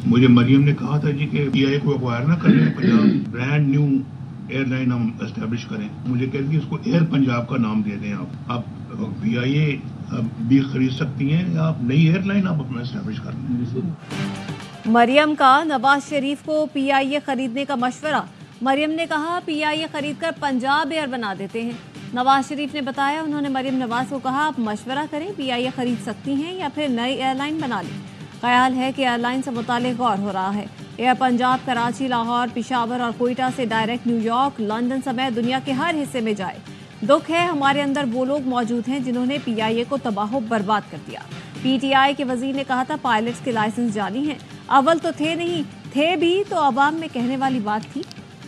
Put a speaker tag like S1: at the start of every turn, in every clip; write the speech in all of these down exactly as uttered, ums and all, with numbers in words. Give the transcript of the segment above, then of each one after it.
S1: मुझे मरियम ने कहा था जी कि पीआईए को एक्वायर ना करें, पंजाब ब्रांड न्यू एयरलाइन हम एस्टेब्लिश करें। मुझे कहती है इसको एयर पंजाब का नाम दे दें आप आप पीआईए भी खरीद सकती हैं या आप नई एयरलाइन आप अपना एस्टेब्लिश कर लें।
S2: मरियम का नवाज शरीफ को पीआईए खरीदने का मशवरा। मरियम ने कहा पीआईए खरीदकर पंजाब एयर बना देते हैं। नवाज शरीफ ने बताया उन्होंने मरियम नवाज को कहा आप मशवरा करें, पीआईए खरीद सकती हैं या फिर नई एयरलाइन बना लें। ख्याल है कि एयरलाइन से मुतालिक गौर हो रहा है। एयर पंजाब कराची, लाहौर, पिशावर और कोयटा से डायरेक्ट न्यूयॉर्क, लंदन समेत दुनिया के हर हिस्से में जाए। दुख है हमारे अंदर वो लोग मौजूद हैं जिन्होंने पीआईए को तबाह बर्बाद कर दिया। पीटीआई के वजीर ने कहा था पायलट्स के लाइसेंस जाली हैं। अव्वल तो थे नहीं, थे भी तो अवाम में कहने वाली बात थी।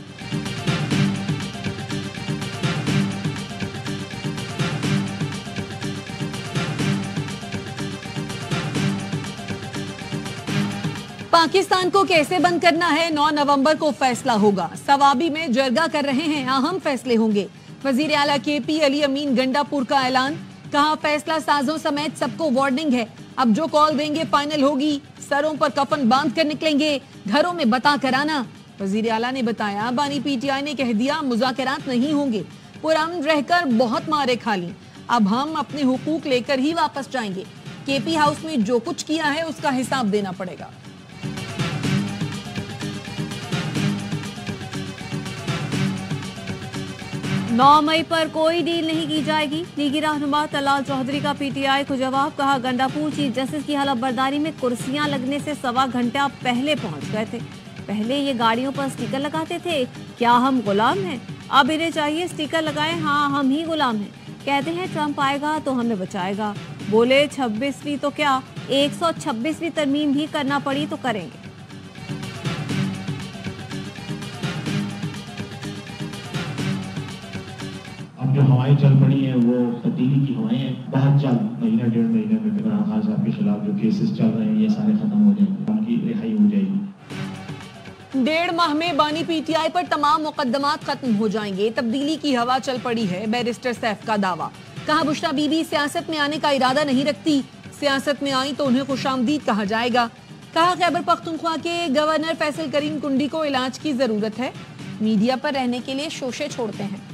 S3: पाकिस्तान को कैसे बंद करना है, नौ नवंबर को फैसला होगा। सवाबी में जरगा कर रहे हैं, अहम फैसले होंगे। वजीर आला के पी अली अमीन गंडापुर का ऐलान, कहा फैसला साजों समेत सबको वार्निंग है, अब जो कॉल देंगे फाइनल होगी। सरों पर कफन बांध कर निकलेंगे, घरों में बता कर आना। वजीर आला ने बताया बानी पीटीआई ने कह दिया मुज़ाकरात नहीं होंगे, पुरान रहकर बहुत मारे खा ली, अब हम अपने हुकूक लेकर ही वापस जाएंगे। केपी हाउस में जो कुछ किया है उसका हिसाब देना पड़ेगा।
S2: नौ मई पर कोई डील नहीं की जाएगी। लीगी रहनुमा तलाल चौधरी का पीटीआई को जवाब, कहा गंडापुर चीफ जस्टिस की हलफ बर्दारी में कुर्सियां लगने से सवा घंटा पहले पहुंच गए थे। पहले ये गाड़ियों पर स्टिकर लगाते थे, क्या हम गुलाम हैं? अब इन्हें चाहिए स्टिकर लगाएं, हाँ हम ही गुलाम हैं। कहते हैं ट्रंप आएगा तो हमें बचाएगा। बोले छब्बीसवीं तो क्या एक सौ छब्बीसवीं तरमीम भी करना पड़ी तो करेंगे।
S4: जो हवाएं चल पड़ी हैं वो तब्दीली की हवाएं हैं। बहुत जल्द महीना डेढ़ महीने में इमरान खान साहब के खिलाफ जो केसेस चल रहे हैं ये सारे खत्म हो जाएंगे, उनकी रिहाई हो जाएगी।
S3: डेढ़ माह में बानी पीटीआई पर तमाम मुकदमात खत्म हो जाएंगे। तब्दीली की हवा चल पड़ी है, बैरिस्टर सैफ का दावा। कहा बुशरा बीबी सियासत में आने का इरादा नहीं रखती, सियासत में आई तो उन्हें खुशामदीद कहा जाएगा। कहा खैबर पख्तूनख्वा के गवर्नर फैसल करीम कुंडी को इलाज की जरूरत है, मीडिया पर रहने के लिए शोशे छोड़ते हैं।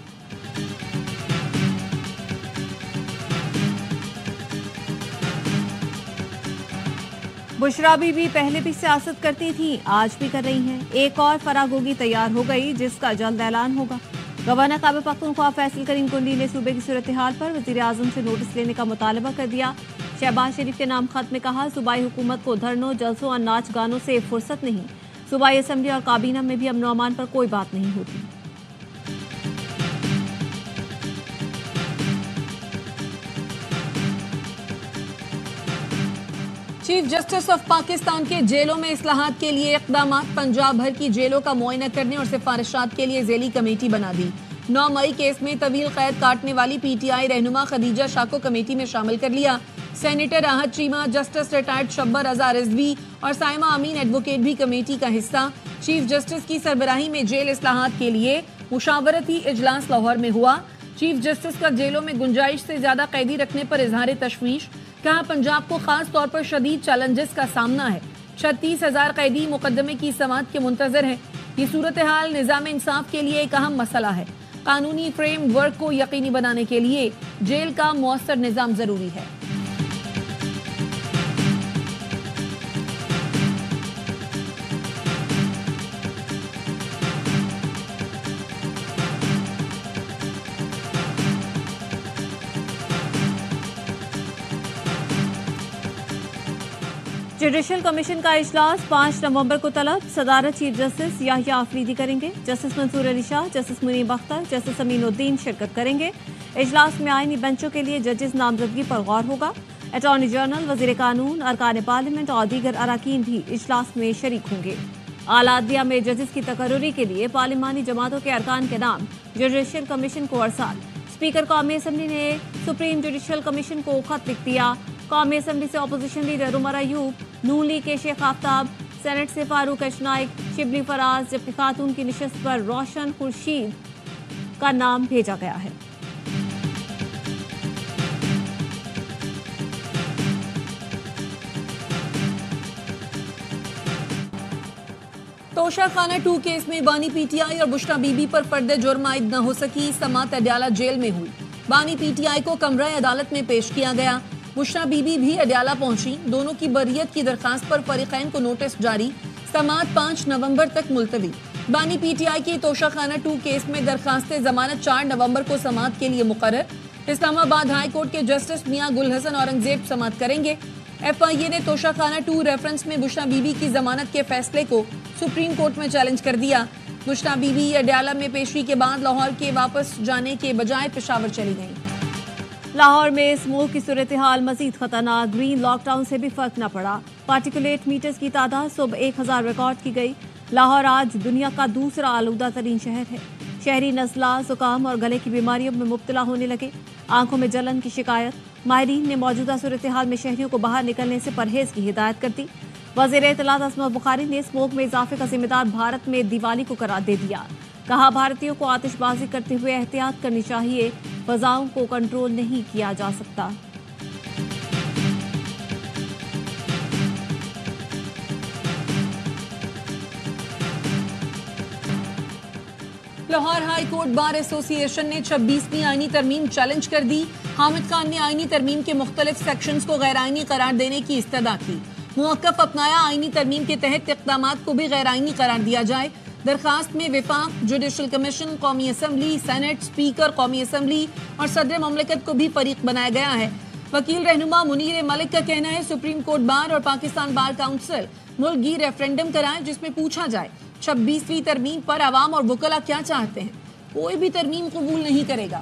S2: बुशरा बीबी पहले भी सियासत करती थी, आज भी कर रही हैं। एक और फरागोगी तैयार हो गई जिसका जल्द ऐलान होगा। गवर्नर खैबर पख्तूनख्वा फैसल करीम कुंडी ने सूबे की सूरत हाल पर वजीर आजम से नोटिस लेने का मुतालबा कर दिया। शहबाज शरीफ के नाम खत में कहा सूबाई हुकूमत को धरनों, जलसों और नाच गानों से फुर्सत नहीं। सूबाई असम्बली और काबीना में भी अमन व अमान पर कोई बात नहीं होती।
S3: चीफ जस्टिस ऑफ पाकिस्तान के जेलों में इस्लाहात के लिए इक़दाम, पंजाब भर की जेलों का मुआयना करने और सिफारिशात के लिए ज़ेली कमेटी बना दी। नौ मई केस में तवील कैद काटने वाली पीटीआई रहनुमा खदीजा शाह को कमेटी में शामिल कर लिया। Senator Rahat Cheema, justice retired Shabbar Raza Rizvi और साइमा अमीन एडवोकेट भी कमेटी का हिस्सा। चीफ जस्टिस की सरबराही में जेल इस्लाहात के लिए मुशावरती इजलास लाहौर में हुआ। चीफ जस्टिस का जेलों में गुंजाइश से ज्यादा कैदी रखने पर इजहार तशवीश। कहा पंजाब को खास तौर पर शदीद चैलेंजेस का सामना है। छत्तीस हजार कैदी मुकदमे की समाअत के मुंतजर है। ये सूरत हाल निजाम इंसाफ के लिए एक अहम मसला है। कानूनी फ्रेम वर्क को यकीनी बनाने के लिए जेल का मौसर निजाम जरूरी है।
S2: जुडिशल कमीशन का इजलास पाँच नवंबर को तलब। सदारत चीफ जस्टिस याहिया आफरीदी करेंगे। Justice Mansoor Ali Shah, justice Munib Akhtar, justice Aminuddin शिरकत करेंगे। इजलास में आईनी बेंचों के लिए जजेस नामजदगी पर गौर होगा। अटॉर्नी जनरल, वजीर कानून, अरकान पार्लियामेंट और दीगर अराकीन भी इजलास में शरीक होंगे। आला अदलिया में जजेस की तकर्रुरी के लिए पार्लिमानी जमातों के अरकान के नाम जुडिशल कमीशन को अरसाल। स्पीकर कौमी असम्बली ने सुप्रीम जुडिशल कमीशन को खत लिख दिया। कौमी असम्बली से opposition leader Umar Ayub, Noon league के शेख आफ्ताब, सेनेट से फारूक अशनाइक, शिबली फराज, जबकि खातून की निशस्त पर रोशन खुर्शीद का नाम भेजा गया है।
S3: तोशाखाना टू केस में बानी पीटीआई और बुशरा बीबी पर फर्द जुर्म आयद न हो सकी। समात अडयाला जेल में हुई। बानी पीटीआई को कमरा अदालत में पेश किया गया। बुशरा बीबी भी अडयाला पहुंची। दोनों की बरियत की दरखास्त पर फरीकैन को नोटिस जारी। समात पाँच नवंबर तक मुलतवी। बानी पीटीआई की तोशाखाना टू केस में दरखास्त जमानत चार नवंबर को समात के लिए मुकर्रर। इस्लामाबाद हाई कोर्ट के जस्टिस मियां गुल हसन औरंगजेब समात करेंगे। एफ आई ए ने तोशाखाना टू रेफरेंस में बुशरा बीबी की जमानत के फैसले को सुप्रीम कोर्ट में चैलेंज कर दिया। बुशरा बीबी अडयाला में पेशी के बाद लाहौर के वापस जाने के बजाय पेशावर चली गई।
S2: लाहौर में स्मोक की सूरत हाल मजीद खतरनाक। ग्रीन लॉकडाउन से भी फर्क न पड़ा। पार्टिकुलेट मीटर्स की तादाद सुबह एक हजार रिकॉर्ड की गई। लाहौर आज दुनिया का दूसरा आलूदा तरीन शहर है। शहरी नज़ला, जुकाम और गले की बीमारियों में मुब्तला होने लगे। आंखों में जलन की शिकायत। माहिरीन ने मौजूदा सूरत हाल में शहरियों को बाहर निकलने से परहेज की हिदायत कर दी। वज़ीर इत्तलात असमत बुखारी ने स्मोक में इजाफे का जिम्मेदार भारत में दिवाली को करार दे दिया। कहा, भारतीयों को आतिशबाजी करते हुए एहतियात करनी चाहिए। फजाओं को कंट्रोल नहीं किया जा सकता।
S3: Lahore high court bar association ने छब्बीसवीं आईनी तरमीम चैलेंज कर दी। हामिद खान ने आईनी तरमीम के मुख्तलिफ सेक्शंस को गैर आईनी करार देने की इस्तदा की। मुवक्कफ अपनाया, आईनी तरमीम के तहत इक़दामात को भी गैर आईनी करार दिया जाए। दरखास्त में विफाक, जुडिशल कमीशन, कौमी असम्बली, सेनेट, स्पीकर कौमी असम्बली और सदर ममलिकत को भी फरीक बनाया गया है। वकील रहनुमा मुनीर मलिक का कहना है, सुप्रीम कोर्ट बार और पाकिस्तान बार काउंसिल मुल्की रेफरेंडम कराएं जिसमें पूछा जाए छब्बीसवीं तरमीम पर अवाम और वकला क्या चाहते हैं। कोई भी तरमीम कबूल नहीं करेगा।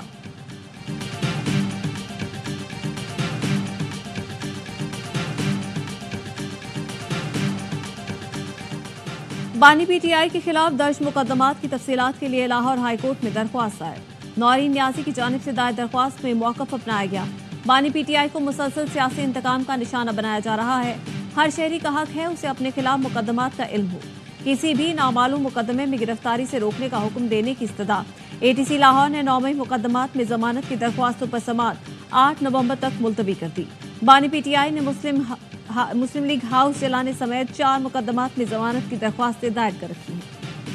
S2: बानी पीटीआई के खिलाफ दर्ज मुकदमात की तफसीलात के लिए लाहौर हाईकोर्ट में दरख्वास्त दायर। नौरीन न्यासी की जानिब से दायर दरख्वास्त में मौक़िफ़ अपनाया गया। बानी पीटीआई को मुसलसल सियासी इंतकाम का निशाना बनाया जा रहा है। हर शहरी का हक है उसे अपने खिलाफ मुकदमात का इल्म हो। किसी भी नामालूम मुकदमे में गिरफ्तारी से रोकने का हुक्म देने की इस्तदा। एटीसी लाहौर ने नौ मई मुकदमात में जमानत की दरख्वास्तों पर समात आठ नवंबर तक मुलतवी कर दी। बानी पीटीआई ने मुस्लिम मुस्लिम लीग हाउस जलाने समेत चार मुकदमात में जमानत की दरख्वास्तें दायर कर रखी हैं।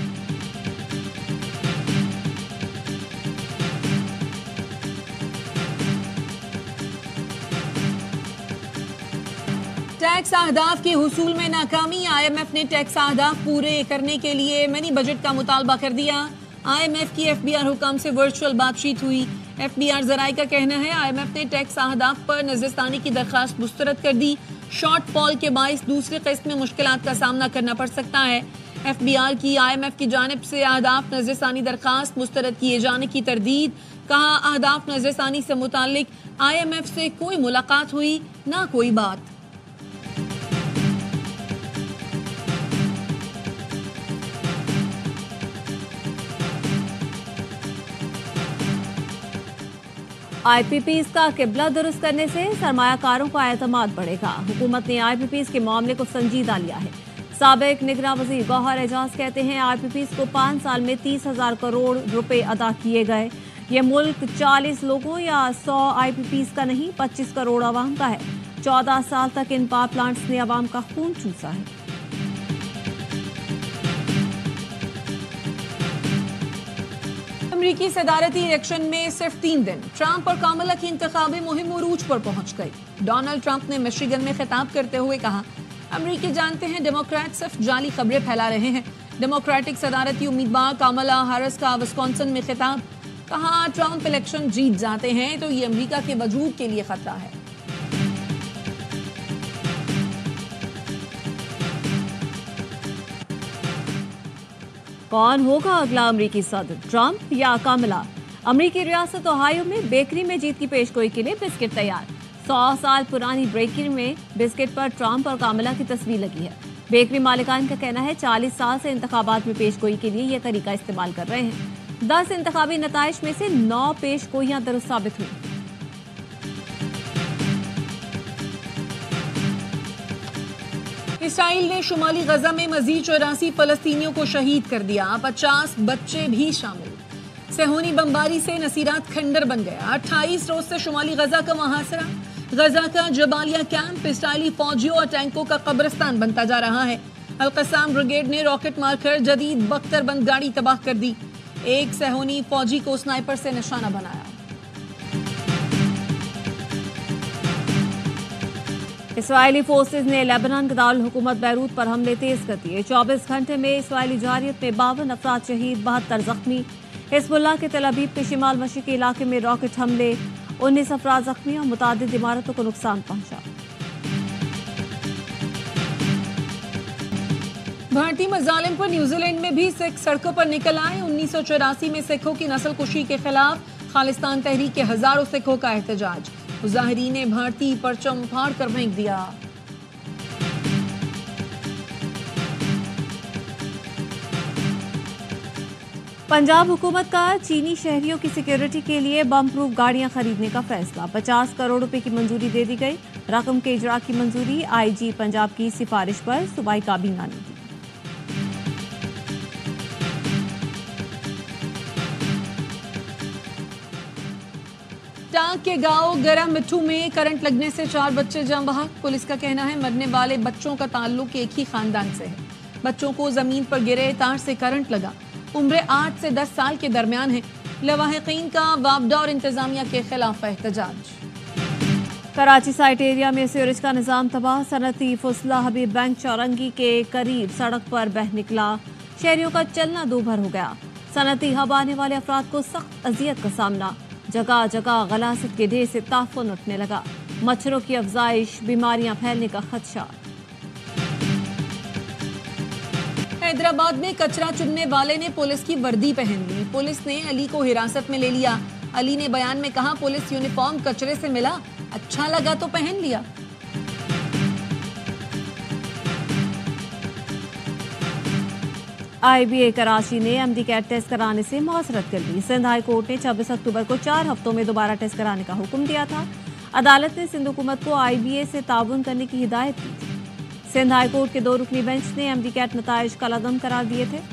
S3: टैक्स अहदाफ के हुसूल में नाकामी। आई एम एफ ने टैक्स अहदाफ पूरे करने के लिए मिनी बजट का मुतालबा कर दिया। आई एम एफ की एफ बी आर हुकाम से वर्चुअल बातचीत हुई। एफ बी आर जराये का कहना है, आई एम एफ ने टैक्स अहदाफ पर नजरसानी की दरख्वास्त मुस्तरद कर दी। शॉर्ट फॉल के बाइस दूसरी किस्त में मुश्किलात का सामना करना पड़ सकता है। एफ बी आर की आई एम एफ की जानिब से अहदाफ नजरसानी दरख्वास्त मुस्तरद किए जाने की तरदीद। कहा, अहदाफ नजरसानी से मुताल्लिक आई एम एफ से कोई मुलाकात हुई ना कोई बात।
S2: आई पी पीज़ का किबला दुरुस्त करने से सरमायाकारों का एतमाद बढ़ेगा। हुकूमत ने आई पी पीज़ के मामले को संजीदा लिया है। साबिक निगरान वज़ीर गौहर एजाज कहते हैं, आई पी पीज़ को पाँच साल में तीस हजार करोड़ रुपए अदा किए गए। ये मुल्क चालीस लोगों या सौ आई पी पीज़ का नहीं, पच्चीस करोड़ आवाम का है। चौदह साल तक इन पावर प्लांट्स ने आवाम का खून चूसा है।
S3: अमरीकी सदारती इलेक्शन में सिर्फ तीन दिन, ट्रंप और कामला की इंतखाबी मुहिम उरूज पर पहुंच गई। डोनाल्ड ट्रंप ने मिशिगन में खिताब करते हुए कहा, अमरीकी जानते हैं डेमोक्रेट सिर्फ जाली खबरें फैला रहे हैं। डेमोक्रेटिक सदारती उम्मीदवार कामला हैरिस का विस्कॉन्सिन में खिताब। कहा, ट्रंप इलेक्शन जीत जाते हैं तो ये अमरीका के वजूद के लिए खतरा है।
S2: कौन होगा अगला अमरीकी सदर, ट्रंप या कामला? अमरीकी रियासत ओहायो में बेकरी में जीत की पेशगोई के लिए बिस्किट तैयार। सौ साल पुरानी बेकरी में बिस्किट पर ट्रंप और कामला की तस्वीर लगी है। बेकरी मालिकान का कहना है, चालीस साल से इंतखाबात में पेशगोई के लिए यह तरीका इस्तेमाल कर रहे हैं। दस इंतखाबी नताइज में से नौ पेशगोइयां दुरुस्त साबित हुई।
S3: इसराइल ने शुमाली गजा में मजीद चौरासी फलस्तीनियों को शहीद कर दिया। पचास बच्चे भी शामिल। सेहोनी बमबारी से नसीरात खंडर बन गया। अट्ठाईस रोज से शुमाली गजा का मुहासरा। गजा का जबालिया कैंप इसराइली फौजियों और टैंकों का कब्रिस्तान बनता जा रहा है। अल-कसाम ब्रिगेड ने रॉकेट मारकर जदीद बख्तरबंद गाड़ी तबाह कर दी। एक सहूनी फौजी को स्नाइपर से निशाना बनाया।
S2: इसराइली फोर्सेज ने लेबनान के दारुल हुकूमत बैरूत पर हमले तेज कर दिए। चौबीस घंटे में इसराइली जारियत में बावन अफराद शहीद, बहत्तर जख्मी। हिजबुल्लाह के तल अवीव के शिमाल मशरिकी इलाके में रॉकेट हमले, उन्नीस अफराद जख्मी और मुतादिद इमारतों को नुकसान पहुंचा।
S3: भारतीय मजालिम पर न्यूजीलैंड में भी सिख सड़कों पर निकल आए। उन्नीस सौ चौरासी में सिखों की नस्ल कुशी के खिलाफ खालिस्तान तहरीक के हजारों सिखों का एहतजाज। मुजाहिरीन ने भारतीय परचम फाड़ कर फेंक दिया।
S2: पंजाब हुकूमत का चीनी शहरियों की सिक्योरिटी के लिए बम प्रूफ गाड़ियां खरीदने का फैसला। पचास करोड़ रुपए की मंजूरी दे दी गई। रकम के इजरा की मंजूरी आईजी पंजाब की सिफारिश पर सूबाई काबीना ने दी।
S3: टांग के गांव गरा मिठू में करंट लगने से चार बच्चे जान बहक। पुलिस का कहना है मरने वाले बच्चों का ताल्लुक एक ही खानदान से है। बच्चों को जमीन पर गिरे तार से करंट लगा। उम्र आठ से दस साल के दरमियान है। लवाहिकीन का वापडा और इंतजामिया के खिलाफ एहतजाज।
S2: कराची साइट एरिया में सीवरेज का निजाम तबाह। सनती फुसला हबीब बैंक चौरंगी के करीब सड़क पर बह निकला। शहरियों का चलना दूभर हो गया। सनती हब आने वाले अफराद को सख्त अजियत का सामना। जगह जगह गलासत के ढेर से ताफुन उठने लगा। मच्छरों की अफजाइश, बीमारियां फैलने का खदशा।
S3: हैदराबाद में कचरा चुनने वाले ने पुलिस की वर्दी पहन ली। पुलिस ने अली को हिरासत में ले लिया। अली ने बयान में कहा, पुलिस यूनिफॉर्म कचरे से मिला, अच्छा लगा तो पहन लिया।
S2: आईबीए कराची ने एमडी कैट टेस्ट कराने से मुआसरत कर दी। सिंध हाई कोर्ट ने छब्बीस अक्टूबर को चार हफ्तों में दोबारा टेस्ट कराने का हुक्म दिया था। अदालत ने सिंध हुकूमत को आईबीए से ताउन करने की हिदायत की थी। सिंध हाई कोर्ट के दो रुकनी बेंच ने एमडी कैट नताइज कलअदम करार दिए थे।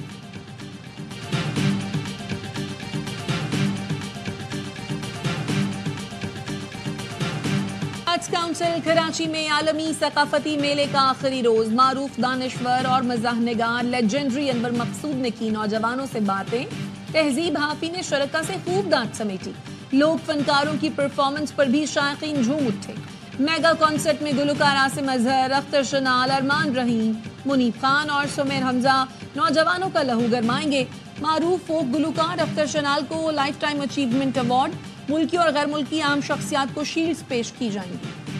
S3: आर्ट्स काउंसिल कराची में आलमी सकाफती मेले का आखिरी रोज। मारूफ दानिश्वर और मज़ाहनिगार लेजेंडरी अनवर मकसूद ने की नौजवानों से बातें। तहजीब हाफी ने शरका से खूब दांत समेटी। लोक फनकारों की परफॉर्मेंस पर भी शायकीन झूम उठे। मेगा कॉन्सर्ट में गुलकार आसिम अजहर, अख्तर शनाल, अरमान रहीम, मुनीब खान और सुमेर हमजा नौजवानों का लहू गरमाएंगे। मारूफ फोक गुलकार अख्तर शनाल को लाइफ टाइम अचीवमेंट अवार्ड, मुल्की और गैर मुल्की आम शख्सियात को शील्ड्स पेश की जाएंगी।